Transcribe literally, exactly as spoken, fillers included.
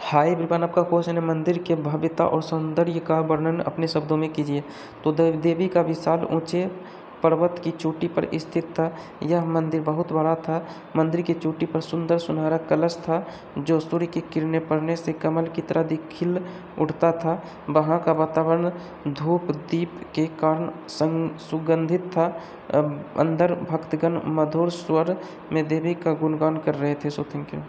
Hi everyone, आपका question है मंदिर के भव्यता और सौंदर्य का वर्णन अपने शब्दों में कीजिए। तो देव देवी का विशाल ऊंचे पर्वत की चोटी पर स्थित था। यह मंदिर बहुत बड़ा था। मंदिर की चोटी पर सुंदर सुनहरा कलश था जो सूर्य की किरणें पड़ने से कमल की तरह खिल उठता था। वहाँ का वातावरण धूप दीप के कारण संग सुगंधित था। अंदर भक्तगण मधुर स्वर में देवी का गुणगान कर रहे थे। So thank you.